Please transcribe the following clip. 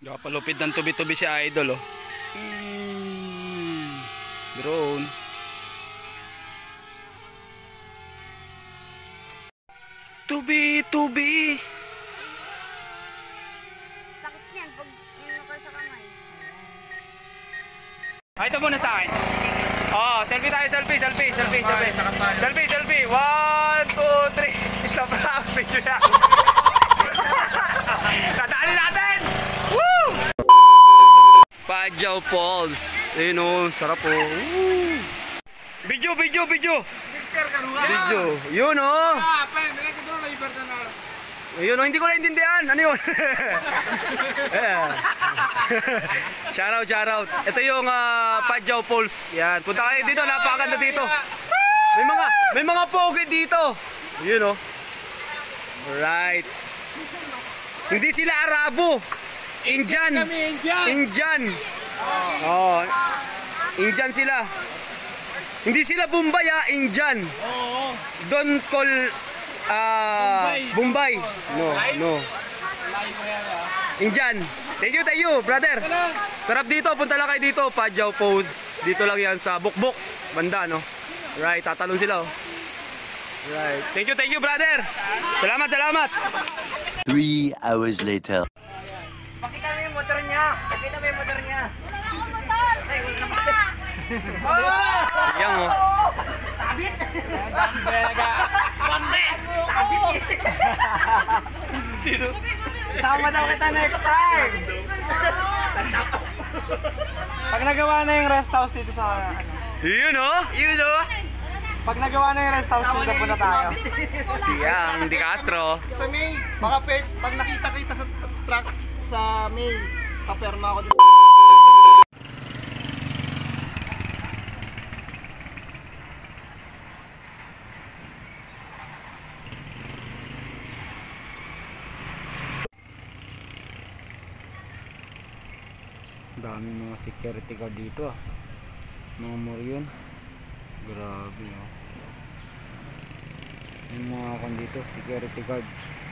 Nakapalupit ng tubi-tubi si Idol, oh. Drone. Tubi-tubi. Sakit yan pag inukal sa kamay. Ay, ito muna sa akin. Oh, selfie tayo, selfie. Selfie. 1, 2, 3. Isa pa, video na. Tatali natin! Woo! Pajao Falls. Ayun, oh, sarap, oh. Woo! Video. Yun, oh. Ayun, oh, hindi ko naintindihan. Ano yun? Shoutout. Ito yung Pajao Falls. Yan, punta kayo dito, napakaganda dito. May mga pogi dito. Yun, oh. Alright. Hindi sila Arabo. Indian. Oh. Indian sila. Hindi sila Bombay, Indian. Don't call Bombay. No. Indian. Thank you, brother. Sarap dito, punta lang kayo dito, Pajao Falls. Dito lang yan sa Bukbuk, banda, no. Right, tatalon sila, oh. Right. Thank you, brother. Salamat. 3 hours later. Pakita mo yung motor niya. Wala na akong motor! Yang, oh. Sabit. Sino? Sama daw kita next time. Pag nagawa na yung rest house dito sa Yun, oh. Pag nagawa na yung rest house dito, punta tayo. Siyang Di Castro. Sa May, baka pag nakita kita sa truck sa May, paperma ako dito. Daming mga security guard dito, ah. Mga Morion. Grabe, oh. Yung mga dito, security guard.